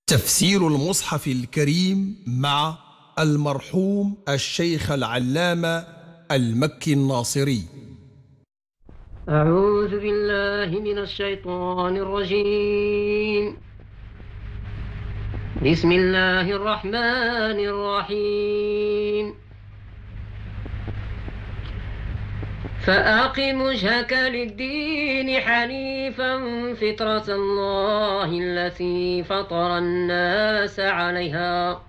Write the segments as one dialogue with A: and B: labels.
A: تفسير المصحف الكريم مع المرحوم الشيخ العلامة المكي الناصري.
B: أعوذ بالله من الشيطان الرجيم. بسم الله الرحمن الرحيم. فأقم وجهك للدين حنيفا فطرة الله التي فطر الناس عليها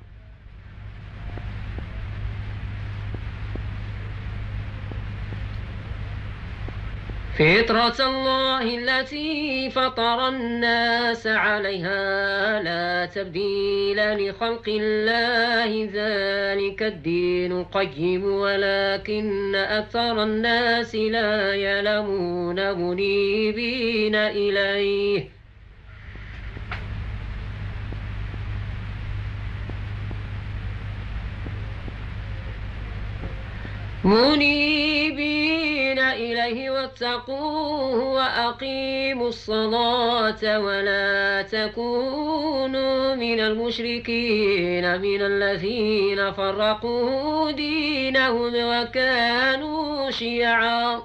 B: لا تبديل لخلق الله ذلك الدين القيم ولكن أكثر الناس لا يعلمون منيبين إليه واتقوه وأقيموا الصلاة ولا تكونوا من المشركين من الذين فرقوا دينهم وكانوا شيعا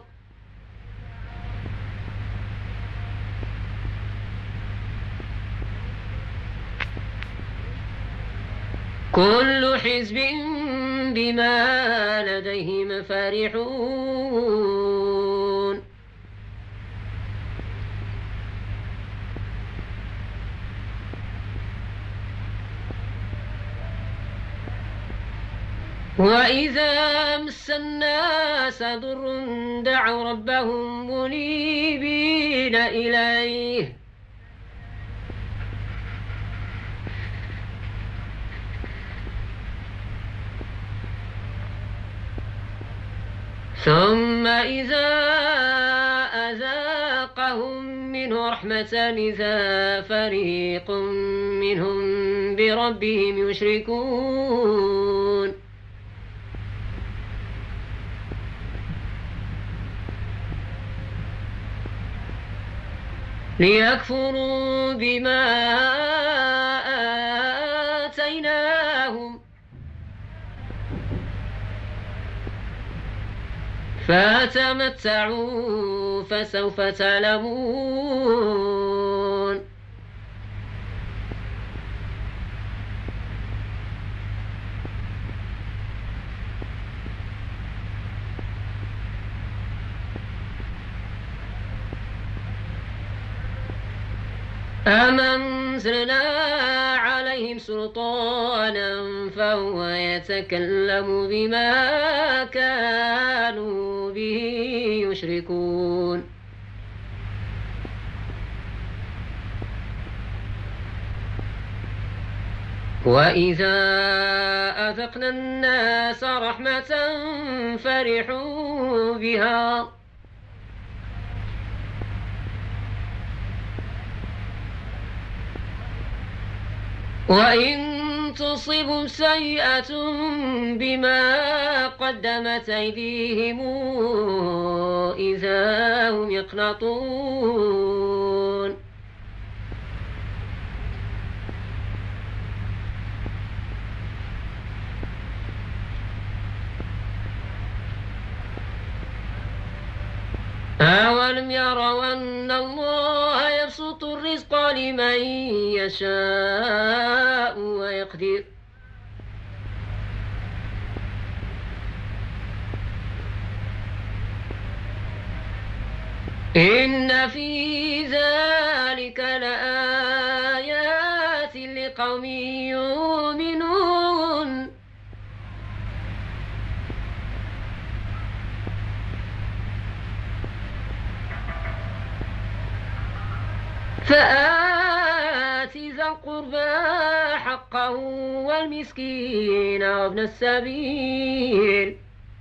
B: كل حزب بما لديهم فرحون وإذا مس الناس ضر دعوا ربهم منيبين إليه ثم إذا أذاقهم منه رحمة إذا فريق منهم بربهم يشركون ليكفروا بما آتيناهم فتمتعوا فسوف تعلمون أم أنزلنا عليهم سلطانا فهو يتكلم بما كانوا به يشركون وإذا أذقنا الناس رحمة فرحوا بها وإن تصبهم سيئة بما قدمت أيديهم إذا هم يقنطون أولم يروا أن الله يبسط الرزق لمن يشاء ويقدر إن في ذلك لآيات لقوم يؤمنون فآت ذا القربى حقه والمسكين وابن السبيل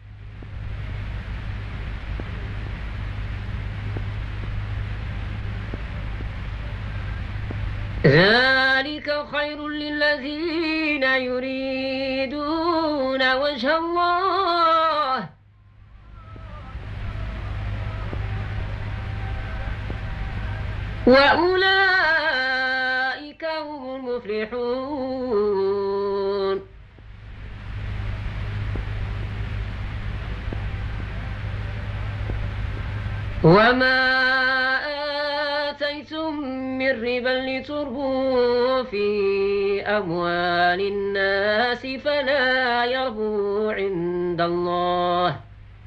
B: ذلك خير للذين يريدون وجه الله وأولئك هم يفلحون وما آتيتم من ربا لتربوا في أموال الناس فلا يربو عند الله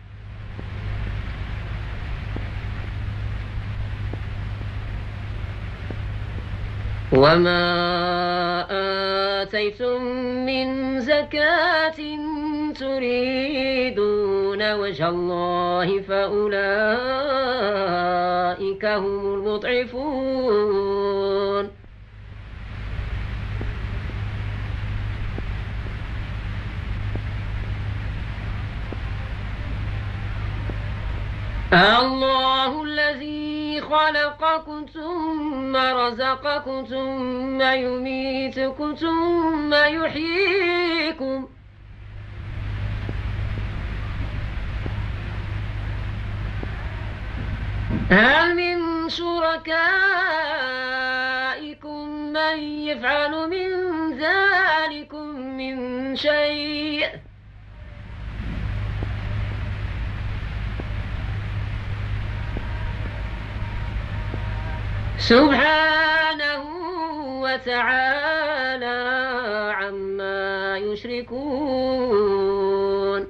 B: وما آتيتم من زكاة تريدون وجه الله فأولئك هم المضعفون الله الذي خلقكم ثم رزقكم ثم يميتكم ثم يحييكم هل من شركائكم من يفعل من ذلكم من شيء سبحانه وتعالى عما يشركون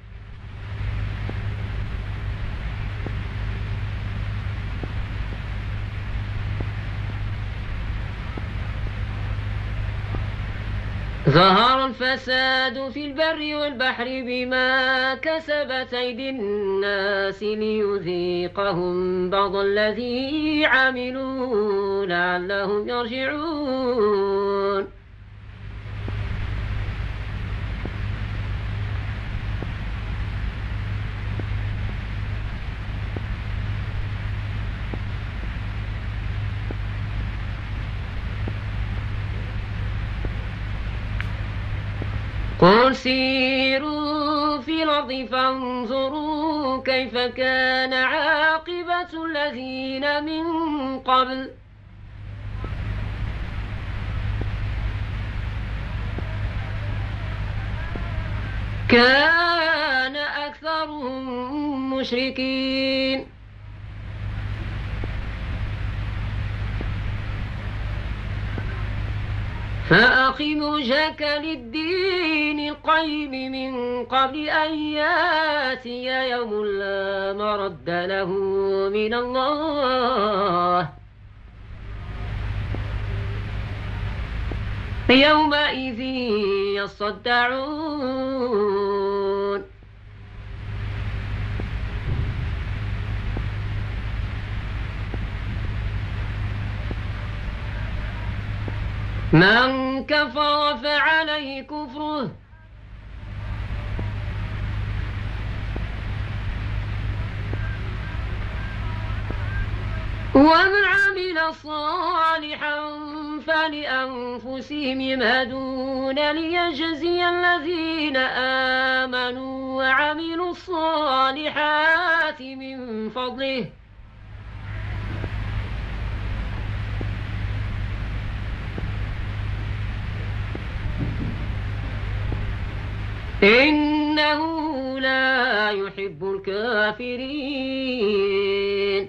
B: ظهر الفساد في البر والبحر بما كسبت أيدي الناس ليذيقهم بعض الذي عملوا لعلهم يرجعون قل سيروا في الأرض فانظروا كيف كان عاقبة الذين من قبل كان أكثرهم مشركين فأقم وجهك للدين القيم من قبل أن يأتي يوم لا مرد له من الله يومئذ يصدعون من كفر فعليه كفره ومن عمل صالحا فلأنفسهم يمهدون ليجزي الذين آمنوا وعملوا الصالحات من فضله إنه لا يحب الكافرين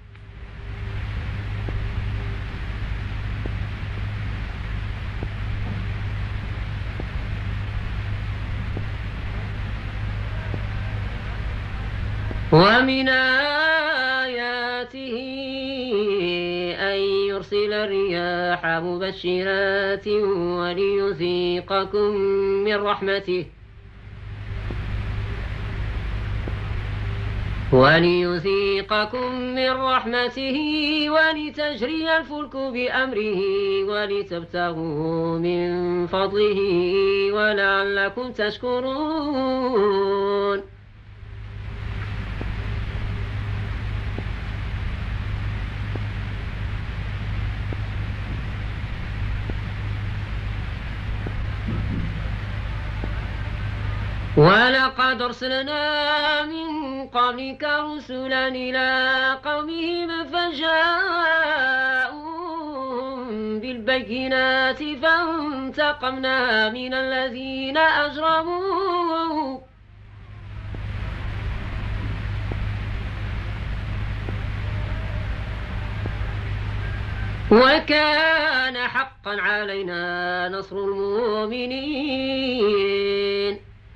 B: ومن آياته أن يرسل الرياح مبشرات وليذيقكم من رحمته ولتجري الفلك بأمره ولتبتغوا من فضله ولعلكم تشكرون ولقد أرسلنا من قبلك رسلا إلى قومهم فجاءوا بالبينات فانتقمنا من الذين أجرموا وكان حقا علينا نصر المؤمنين.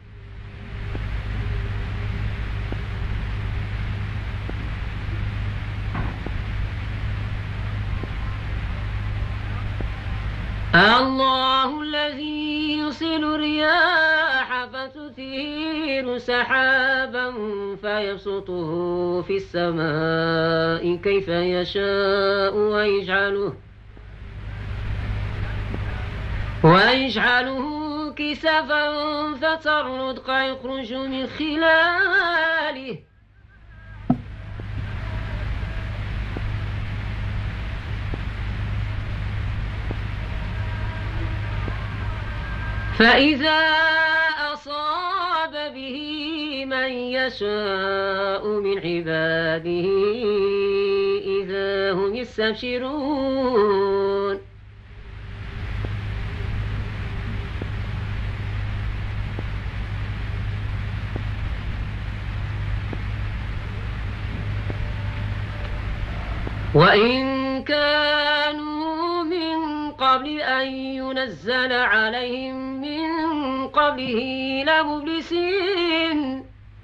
B: الله الذي يرسل الرياح فتثير سحابا فيبسطه في السماء كيف يشاء ويجعله كسفا فترى الودق يخرج من خلاله فإذا أصاب به من يشاء من عباده إذا هم يستبشرون. وإن كانوا من قبل أن ينزل عليهم من قبله لمبلسين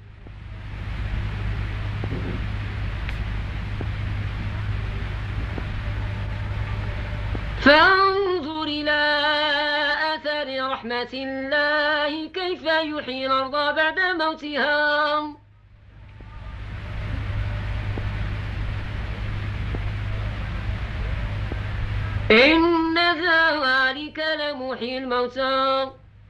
B: فانظر إلى أثر رحمة الله كيف يحيي الأرض بعد موتها إن ذلك لمحيي الموتى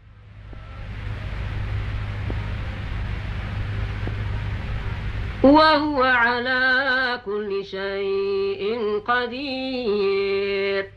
B: وهو على كل شيء قدير.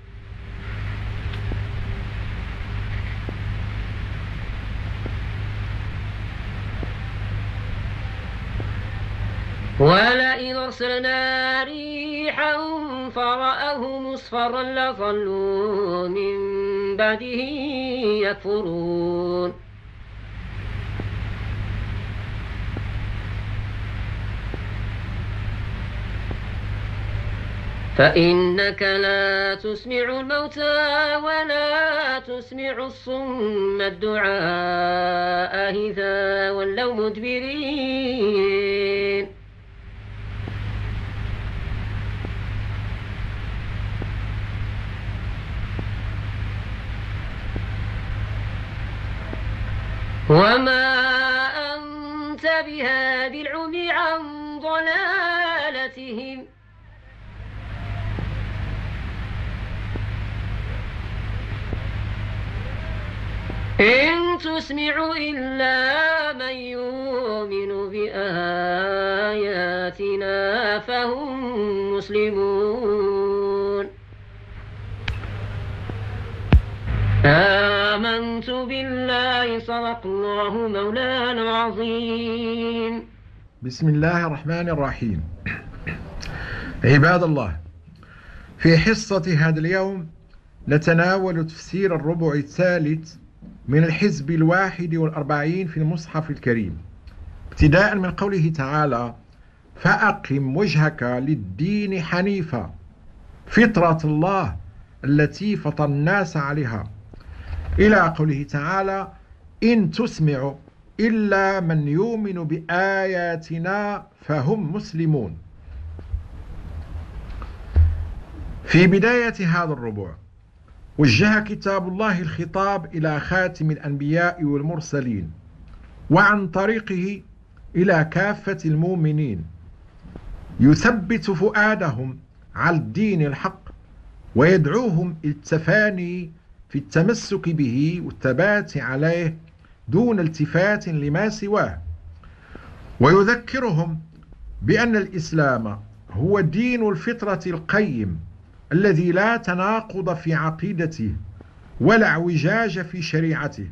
B: ولئن أرسلنا ريحا فرأه مصفرا لظلوا من بعده يكفرون. فإنك لا تسمع الموتى ولا تسمع الصم الدعاء إذا ولوا مدبرين. وما أنت بهاد العمي عن ضلالتهم إن تسمع إلا من يؤمن بآياتنا فهم مسلمون. آمنت بالله صدق الله مولانا العظيم.
C: بسم الله الرحمن الرحيم. عباد الله، في حصة هذا اليوم نتناول تفسير الربع الثالث من الحزب 41 في المصحف الكريم، ابتداء من قوله تعالى: فأقم وجهك للدين حنيفا فطرة الله التي فطر الناس عليها، إلى قوله تعالى: إن تسمع إلا من يؤمن بآياتنا فهم مسلمون. في بداية هذا الربع وجه كتاب الله الخطاب إلى خاتم الأنبياء والمرسلين، وعن طريقه إلى كافة المؤمنين، يثبت فؤادهم على الدين الحق ويدعوهم إلى التفاني في التمسك به والثبات عليه دون التفات لما سواه، ويذكرهم بأن الإسلام هو دين الفطرة القيم الذي لا تناقض في عقيدته ولا اعوجاج في شريعته،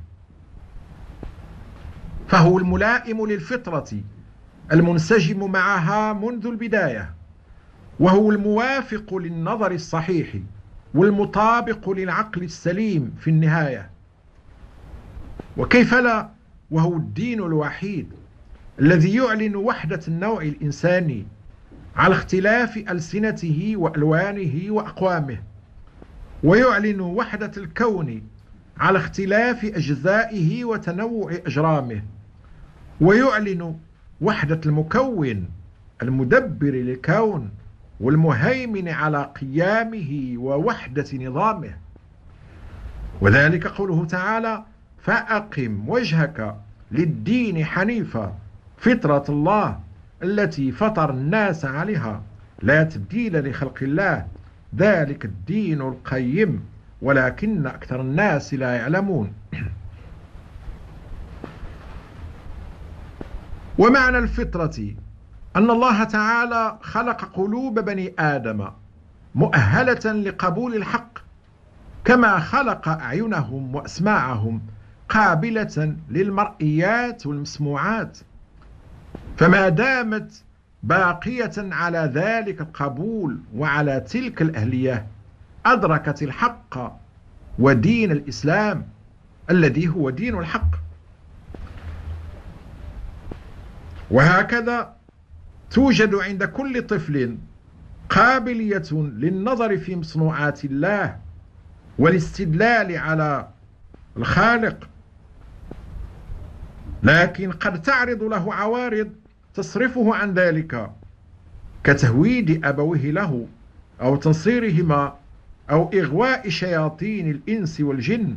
C: فهو الملائم للفطرة المنسجم معها منذ البداية، وهو الموافق للنظر الصحيح والمطابق للعقل السليم في النهاية. وكيف لا وهو الدين الوحيد الذي يعلن وحدة النوع الإنساني على اختلاف ألسنته وألوانه وأقوامه، ويعلن وحدة الكون على اختلاف أجزائه وتنوع أجرامه، ويعلن وحدة المكون المدبر للكون والمهيمن على قيامه ووحدة نظامه. وذلك قوله تعالى: فأقم وجهك للدين حنيفا فطرة الله التي فطر الناس عليها لا تبديل لخلق الله ذلك الدين القيم ولكن أكثر الناس لا يعلمون. ومعنى الفطرة أن الله تعالى خلق قلوب بني آدم مؤهلة لقبول الحق، كما خلق أعينهم وأسماعهم قابلة للمرئيات والمسموعات، فما دامت باقية على ذلك القبول وعلى تلك الأهلية أدركت الحق ودين الإسلام الذي هو دين الحق. وهكذا توجد عند كل طفل قابلية للنظر في مصنوعات الله والاستدلال على الخالق، لكن قد تعرض له عوارض تصرفه عن ذلك، كتهويد أبويه له أو تنصيرهما أو إغواء شياطين الإنس والجن.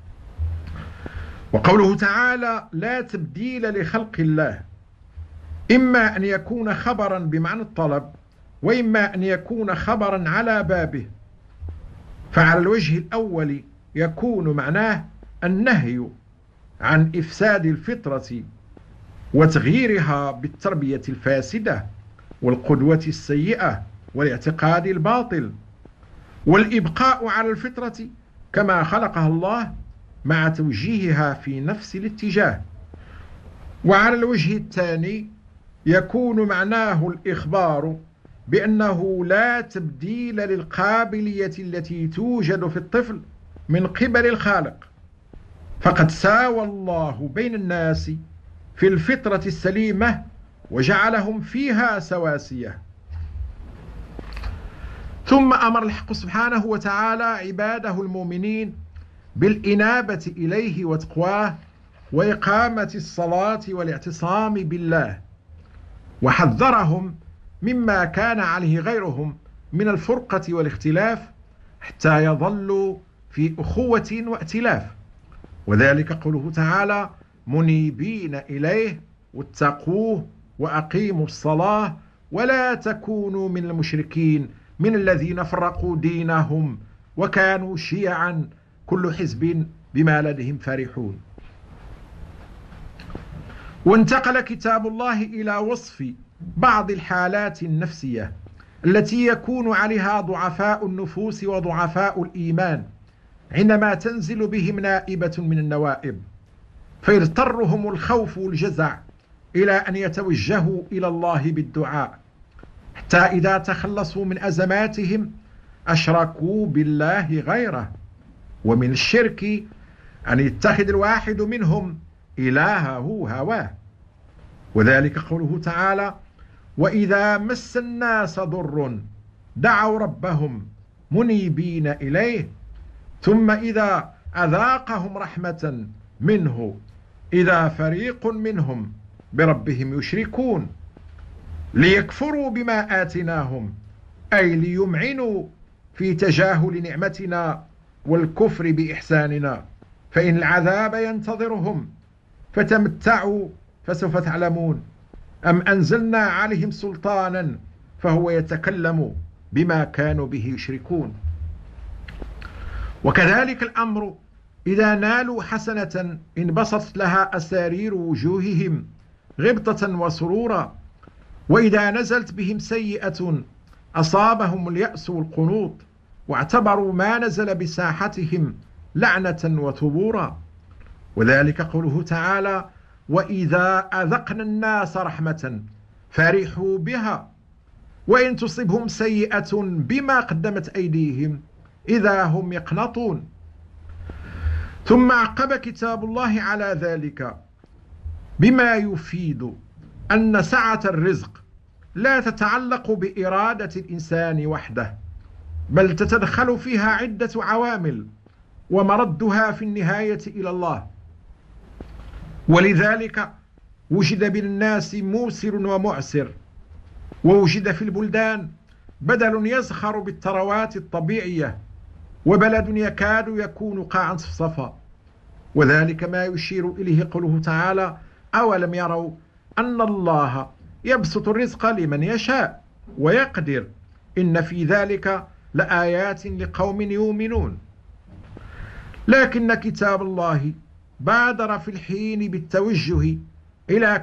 C: وقوله تعالى: لا تبديل لخلق الله، إما أن يكون خبرا بمعنى الطلب، وإما أن يكون خبرا على بابه. فعلى الوجه الأول يكون معناه النهي عن إفساد الفطرة وتغييرها بالتربية الفاسدة والقدوة السيئة والاعتقاد الباطل، والإبقاء على الفطرة كما خلقها الله مع توجيهها في نفس الاتجاه. وعلى الوجه الثاني يكون معناه الإخبار بأنه لا تبديل للقابلية التي توجد في الطفل من قبل الخالق، فقد ساوى الله بين الناس في الفطرة السليمة وجعلهم فيها سواسية. ثم أمر الحق سبحانه وتعالى عباده المؤمنين بالإنابة إليه وتقواه وإقامة الصلاة والاعتصام بالله، وحذرهم مما كان عليه غيرهم من الفرقة والاختلاف حتى يظلوا في أخوة وائتلاف. وذلك قوله تعالى: منيبين إليه واتقوه وأقيموا الصلاة ولا تكونوا من المشركين من الذين فرقوا دينهم وكانوا شيعا كل حزب بما لديهم فرحون. وانتقل كتاب الله إلى وصف بعض الحالات النفسية التي يكون عليها ضعفاء النفوس وضعفاء الإيمان عندما تنزل بهم نائبة من النوائب، فيضطرهم الخوف والجزع إلى أن يتوجهوا إلى الله بالدعاء، حتى إذا تخلصوا من أزماتهم أشركوا بالله غيره. ومن الشرك أن يتخذ الواحد منهم إلهه هواه. وذلك قوله تعالى: وإذا مس الناس ضر دعوا ربهم منيبين إليه ثم إذا أذاقهم رحمة منه إذا فريق منهم بربهم يشركون ليكفروا بما آتناهم، أي ليمعنوا في تجاهل نعمتنا والكفر بإحساننا، فإن العذاب ينتظرهم فتمتعوا فسوف تعلمون، أم أنزلنا عليهم سلطانا فهو يتكلم بما كانوا به يشركون. وكذلك الأمر إذا نالوا حسنة انبسطت لها أسارير وجوههم غبطة وسرورا، وإذا نزلت بهم سيئة أصابهم اليأس والقنوط واعتبروا ما نزل بساحتهم لعنة وثبورا. وذلك قوله تعالى: وإذا أذقنا الناس رحمة فرحوا بها وإن تصبهم سيئة بما قدمت أيديهم إذا هم يقنطون. ثم عقب كتاب الله على ذلك بما يفيد أن سعة الرزق لا تتعلق بإرادة الإنسان وحده، بل تتدخل فيها عدة عوامل ومردها في النهاية إلى الله. ولذلك وجد بين الناس موسر ومعسر، ووجد في البلدان بدل يزخر بالثروات الطبيعية، وبلد يكاد يكون قاعا صفصفا. وذلك ما يشير إليه قوله تعالى: أولم يروا أن الله يبسط الرزق لمن يشاء ويقدر إن في ذلك لآيات لقوم يؤمنون. لكن كتاب الله بادر في الحين بالتوجه إلى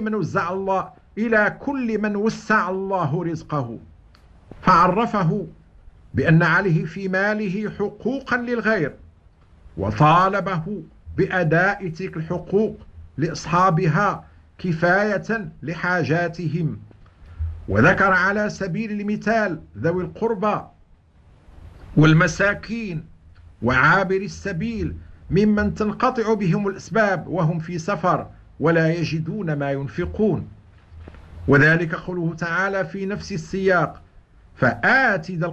C: كل من وسع الله رزقه، فعرفه بأن عليه في ماله حقوقا للغير، وطالبه بأداء تلك الحقوق لأصحابها كفاية لحاجاتهم. وذكر على سبيل المثال ذوي القربى والمساكين وعابر السبيل ممن تنقطع بهم الأسباب وهم في سفر ولا يجدون ما ينفقون. وذلك قوله تعالى في نفس السياق: فآت ذا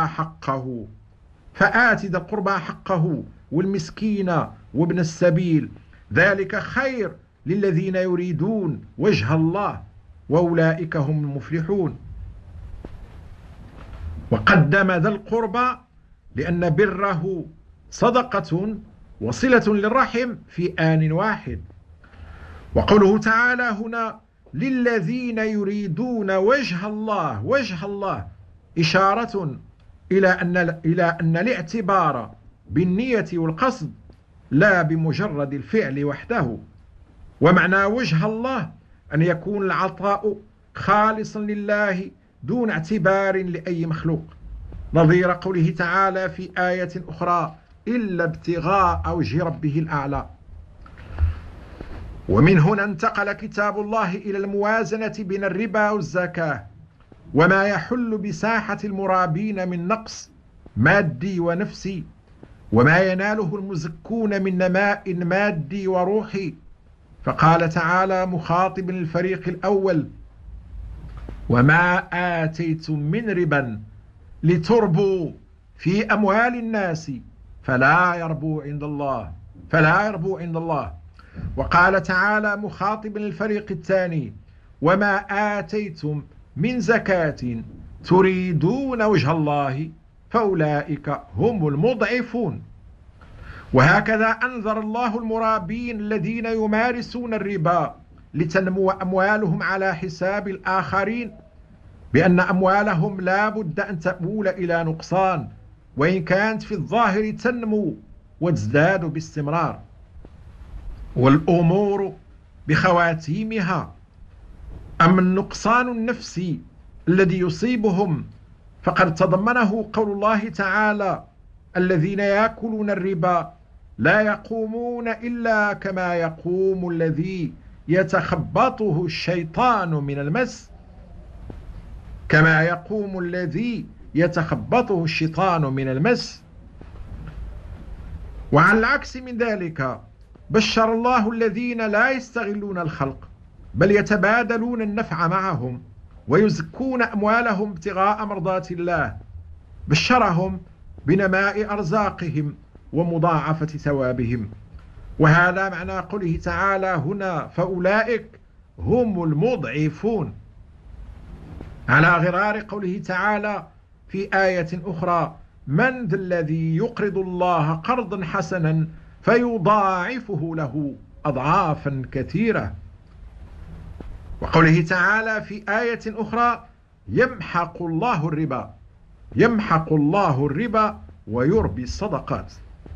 C: القربى حقه والمسكين وابن السبيل ذلك خير للذين يريدون وجه الله وأولئك هم المفلحون. وقدم ذا القربى لأن بره صدقة وصلة للرحم في آن واحد. وقوله تعالى هنا: للذين يريدون وجه الله إشارة إلى أن الاعتبار بالنية والقصد لا بمجرد الفعل وحده. ومعنى وجه الله أن يكون العطاء خالصا لله دون اعتبار لأي مخلوق، نظير قوله تعالى في آية أخرى: إلا ابتغاء وجه ربه الأعلى. ومن هنا انتقل كتاب الله إلى الموازنة بين الربا والزكاة، وما يحل بساحة المرابين من نقص مادي ونفسي، وما يناله المزكون من نماء مادي وروحي. فقال تعالى مخاطبا الفريق الأول: وما آتيتم من ربا لتربوا في أموال الناس فلا يربو عند الله. وقال تعالى مخاطبا الفريق الثاني: وما آتيتم من زكاة تريدون وجه الله فأولئك هم المضعفون. وهكذا أنذر الله المرابين الذين يمارسون الربا لتنمو أموالهم على حساب الآخرين بأن أموالهم لا بد أن تؤول إلى نقصان، وإن كانت في الظاهر تنمو وتزداد باستمرار. والأمور بخواتيمها. أما النقصان النفسي الذي يصيبهم فقد تضمنه قول الله تعالى: الذين يأكلون الربا لا يقومون إلا كما يقوم الذي يتخبطه الشيطان من المس، وعلى العكس من ذلك بشر الله الذين لا يستغلون الخلق بل يتبادلون النفع معهم ويزكون أموالهم ابتغاء مرضات الله، بشرهم بنماء أرزاقهم ومضاعفة ثوابهم. وهذا معنى قوله تعالى هنا: فأولئك هم المضعفون، على غرار قوله تعالى في آية أخرى: من ذا الذي يقرض الله قرضا حسنا فيضاعفه له أضعافا كثيرة. وقوله تعالى في آية أخرى: يمحق الله الربا ويربي الصدقات.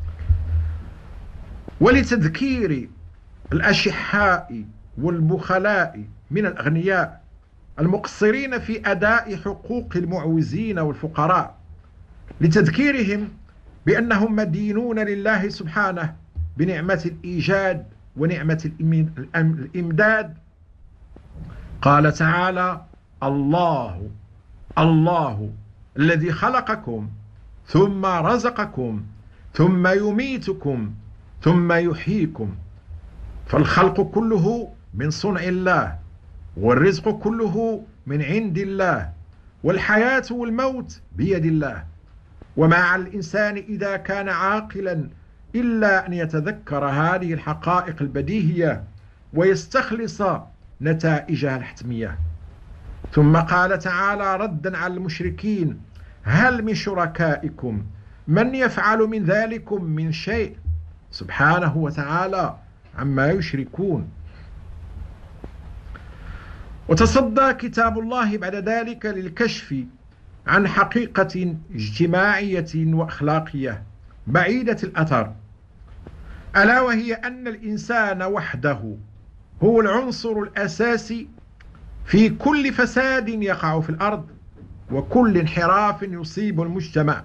C: ولتذكير الأشحاء والبخلاء من الأغنياء المقصرين في أداء حقوق المعوزين والفقراء، لتذكيرهم بأنهم مدينون لله سبحانه بنعمة الإيجاد ونعمة الإمداد. قال تعالى: الله الذي خلقكم ثم رزقكم ثم يميتكم ثم يحييكم. فالخلق كله من صنع الله، والرزق كله من عند الله، والحياة والموت بيد الله. وما على الإنسان إذا كان عاقلا إلا أن يتذكر هذه الحقائق البديهية ويستخلص نتائجها الحتمية. ثم قال تعالى ردا على المشركين: هل من شركائكم من يفعل من ذلكم من شيء؟ سبحانه وتعالى عما يشركون. وتصدى كتاب الله بعد ذلك للكشف عن حقيقة اجتماعية وأخلاقية بعيدة الأثر، ألا وهي أن الإنسان وحده هو العنصر الأساسي في كل فساد يقع في الأرض وكل انحراف يصيب المجتمع،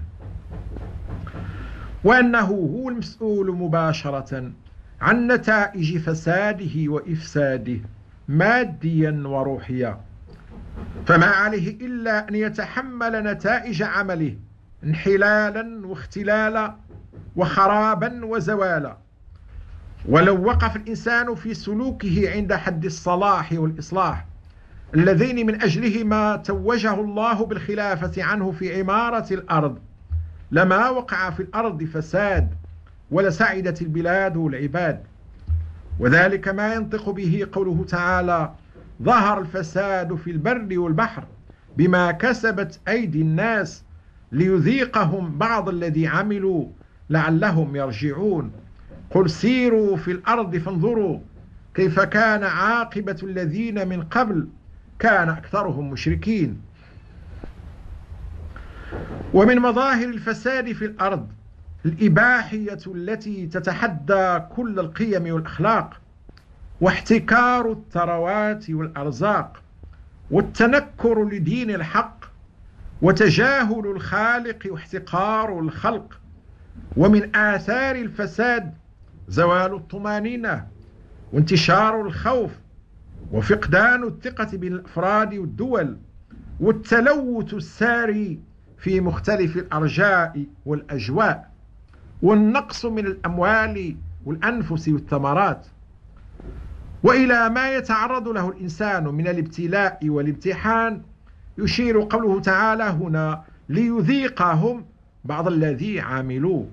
C: وأنه هو المسؤول مباشرة عن نتائج فساده وإفساده ماديا وروحيا. فما عليه إلا أن يتحمل نتائج عمله انحلالا واختلالا وخرابا وزوالا. ولو وقف الإنسان في سلوكه عند حد الصلاح والإصلاح اللذين من أجلهما توجه الله بالخلافة عنه في عمارة الأرض، لما وقع في الأرض فساد ولسعدت البلاد والعباد. وذلك ما ينطق به قوله تعالى: ظهر الفساد في البر والبحر بما كسبت أيدي الناس ليذيقهم بعض الذي عملوا لعلهم يرجعون. قل سيروا في الأرض فانظروا كيف كان عاقبة الذين من قبل كان أكثرهم مشركين. ومن مظاهر الفساد في الأرض الإباحية التي تتحدى كل القيم والأخلاق، واحتكار الثروات والأرزاق، والتنكر لدين الحق، وتجاهل الخالق واحتقار الخلق. ومن آثار الفساد زوال الطمأنينة وانتشار الخوف وفقدان الثقة بين الأفراد والدول، والتلوث الساري في مختلف الأرجاء والأجواء، والنقص من الأموال والأنفس والثمرات، وإلى ما يتعرض له الإنسان من الابتلاء والامتحان. يشير قوله تعالى هنا: ليذيقهم بعض الذي عملوا.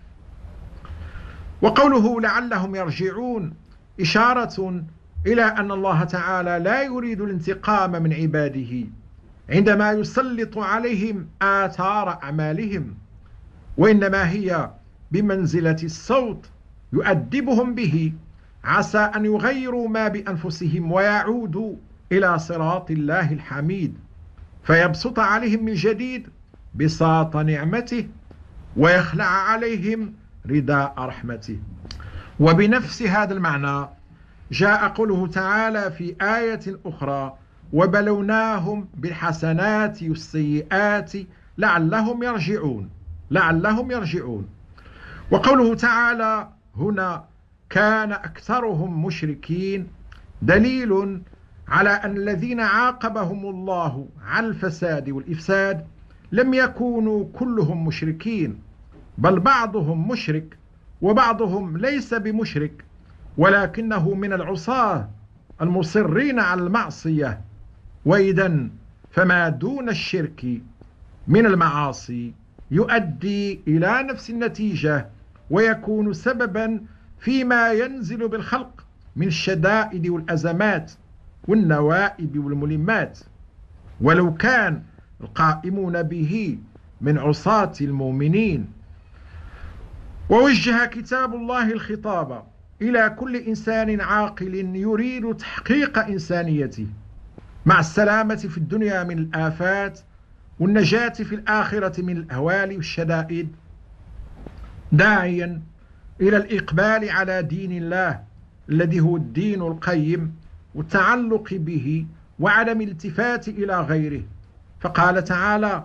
C: وقوله لعلهم يرجعون إشارة إلى أن الله تعالى لا يريد الانتقام من عباده عندما يسلط عليهم آثار أعمالهم، وإنما هي بمنزلة الصوت يؤدبهم به، عسى أن يغيروا ما بأنفسهم ويعودوا إلى صراط الله الحميد، فيبسط عليهم من جديد بساط نعمته ويخلع عليهم رداء رحمته. وبنفس هذا المعنى جاء قوله تعالى في آية أخرى: وبلوناهم بالحسنات والسيئات لعلهم يرجعون. لعلهم يرجعون. وقوله تعالى هنا: كان أكثرهم مشركين، دليل على أن الذين عاقبهم الله على الفساد والإفساد لم يكونوا كلهم مشركين، بل بعضهم مشرك وبعضهم ليس بمشرك، ولكنه من العصاة المصرين على المعصية. وإذن فما دون الشرك من المعاصي يؤدي إلى نفس النتيجة، ويكون سببا فيما ينزل بالخلق من الشدائد والأزمات والنوائب والملمات، ولو كان القائمون به من عصاة المؤمنين. ووجه كتاب الله الخطاب إلى كل إنسان عاقل يريد تحقيق إنسانيته مع السلامة في الدنيا من الآفات والنجاة في الآخرة من الأهوال والشدائد، داعيا إلى الإقبال على دين الله الذي هو الدين القيم والتعلق به وعدم الالتفات إلى غيره. فقال تعالى: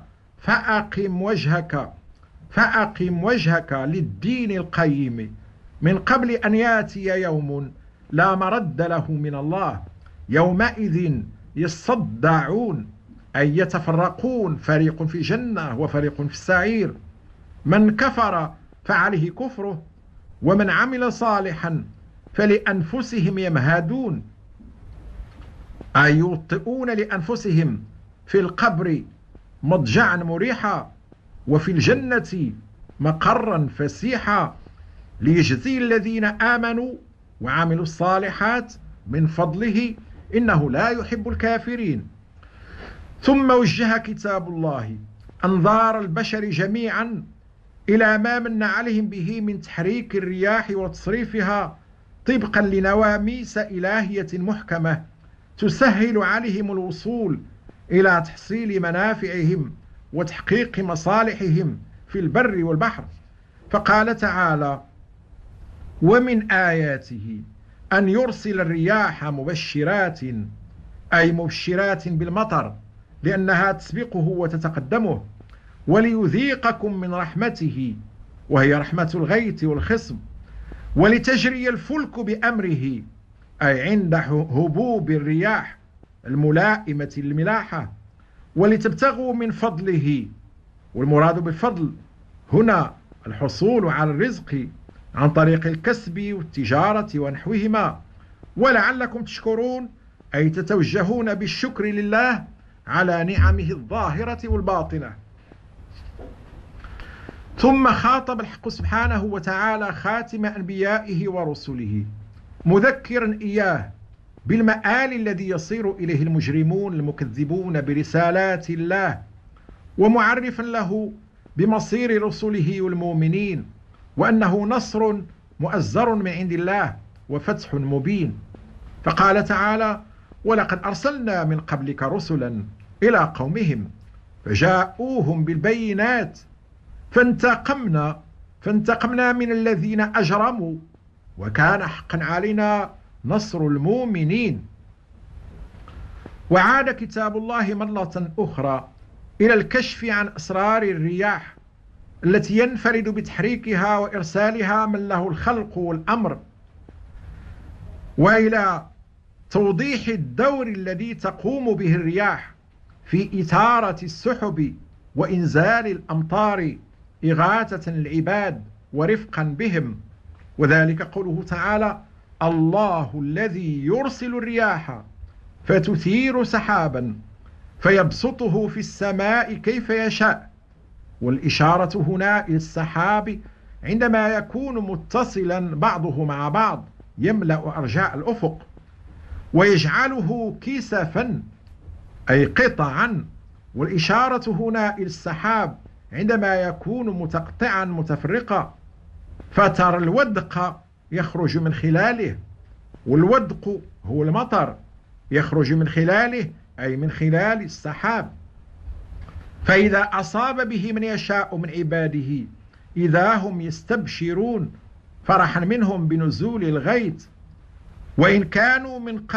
C: فأقم وجهك للدين القيم من قبل أن ياتي يوم لا مرد له من الله يومئذ يصدعون أي يتفرقون، فريق في الجنة وفريق في السعير. من كفر فعليه كفره، ومن عمل صالحا فلأنفسهم يمهدون، أي يوطئون لأنفسهم في القبر مضجعا مريحا، وفي الجنة مقرا فسيحا، ليجزي الذين آمنوا وعملوا الصالحات من فضله إنه لا يحب الكافرين. ثم وجه كتاب الله أنظار البشر جميعا إلى ما من عليهم به من تحريك الرياح وتصريفها طبقا لنواميس إلهية محكمة تسهل عليهم الوصول إلى تحصيل منافعهم وتحقيق مصالحهم في البر والبحر. فقال تعالى: ومن آياته أن يرسل الرياح مبشرات، أي مبشرات بالمطر لأنها تسبقه وتتقدمه، وليذيقكم من رحمته وهي رحمة الغيث والخصب، ولتجري الفلك بأمره، أي عند هبوب الرياح الملائمة الملاحة، ولتبتغوا من فضله. والمراد بالفضل هنا الحصول على الرزق عن طريق الكسب والتجارة ونحوهما، ولعلكم تشكرون، أي تتوجهون بالشكر لله على نعمه الظاهرة والباطنة. ثم خاطب الحق سبحانه وتعالى خاتم أنبيائه ورسله، مذكرا إياه بالمآل الذي يصير إليه المجرمون المكذبون برسالات الله، ومعرفا له بمصير رسله والمؤمنين، وأنه نصر مؤزر من عند الله وفتح مبين. فقال تعالى: ولقد أرسلنا من قبلك رسلا إلى قومهم فجاءوهم بالبينات فانتقمنا من الذين أجرموا وكان حقا علينا نصر المؤمنين. وعاد كتاب الله مرة أخرى إلى الكشف عن أسرار الرياح التي ينفرد بتحريكها وإرسالها من له الخلق والأمر، وإلى توضيح الدور الذي تقوم به الرياح في إثارة السحب وإنزال الأمطار إغاثة للعباد ورفقا بهم. وذلك قوله تعالى: الله الذي يرسل الرياح فتثير سحابا فيبسطه في السماء كيف يشاء. والإشارة هنا إلى السحاب عندما يكون متصلا بعضه مع بعض يملأ أرجاء الأفق، ويجعله كسفا أي قطعا. والإشارة هنا إلى السحاب عندما يكون متقطعا متفرقا، فترى الودق يخرج من خلاله، والودق هو المطر يخرج من خلاله أي من خلال السحاب. فإذا أصاب به من يشاء من عباده إذا هم يستبشرون فرحا منهم بنزول الغيث، وإن كانوا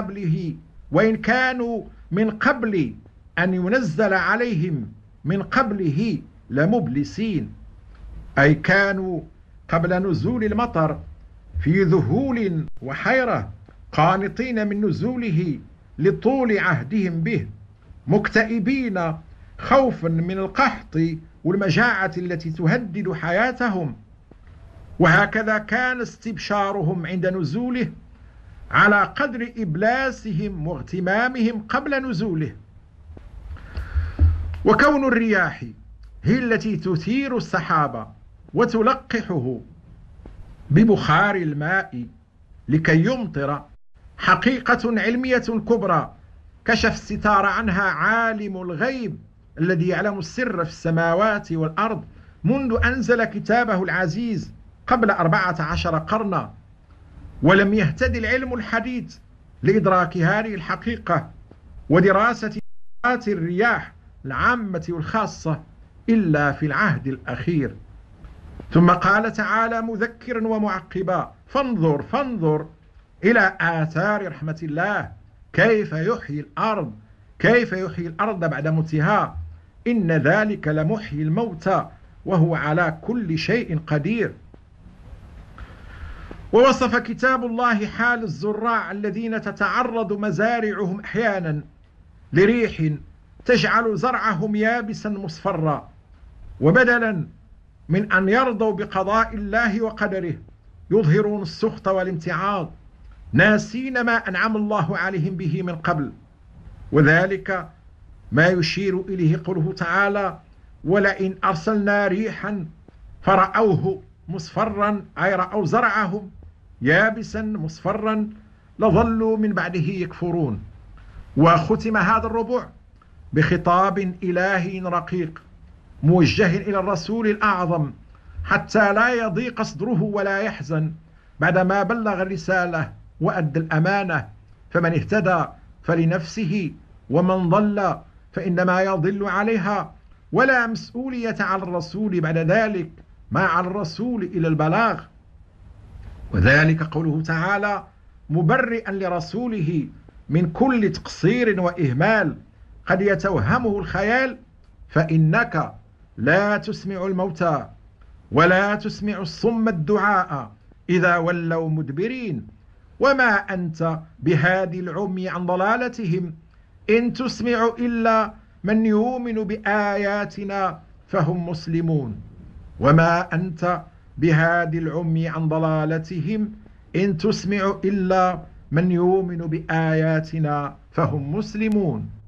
C: من قبل أن ينزل عليهم من قبله لمبلسين، أي كانوا قبل نزول المطر في ذهول وحيرة قانطين من نزوله لطول عهدهم به، مكتئبين خوفا من القحط والمجاعة التي تهدد حياتهم. وهكذا كان استبشارهم عند نزوله على قدر إبلاسهم واغتمامهم قبل نزوله. وكون الرياح هي التي تثير السحاب وتلقحه ببخار الماء لكي يمطر حقيقة علمية كبرى كشف الستار عنها عالم الغيب الذي يعلم السر في السماوات والأرض منذ أنزل كتابه العزيز قبل 14 قرنا، ولم يهتد العلم الحديث لإدراك هذه الحقيقة ودراسة الرياح العامة والخاصة إلا في العهد الأخير. ثم قال تعالى مذكرا ومعقبا: فانظر إلى آثار رحمة الله كيف يحيي الأرض بعد موتها، إن ذلك لمحيي الموتى وهو على كل شيء قدير. ووصف كتاب الله حال الزراع الذين تتعرض مزارعهم أحيانا لريح تجعل زرعهم يابسا مصفرا، وبدلا من أن يرضوا بقضاء الله وقدره يظهرون السخط والامتعاض، ناسين ما أنعم الله عليهم به من قبل. وذلك ما يشير إليه قوله تعالى: ولئن أرسلنا ريحا فرأوه مصفرا، أي رأوا زرعهم يابسا مصفرا لظلوا من بعده يكفرون. وختم هذا الربع بخطاب إلهي رقيق موجه إلى الرسول الأعظم حتى لا يضيق صدره ولا يحزن بعدما بلغ الرسالة وأدى الأمانة، فمن اهتدى فلنفسه ومن ضل فإنما يضل عليها، ولا مسؤولية على الرسول بعد ذلك، ما على الرسول إلى البلاغ. وذلك قوله تعالى مبرئا لرسوله من كل تقصير وإهمال قد يتوهمه الخيال: فإنك لا تسمع الموتى ولا تسمع الصم الدعاء إذا ولوا مدبرين، وما أنت بهادي العمي عن ضلالتهم إن تسمع إلا من يؤمن بآياتنا فهم مسلمون. وما أنت بهادي العمي عن ضلالتهم إن تسمع إلا من يؤمن بآياتنا فهم مسلمون.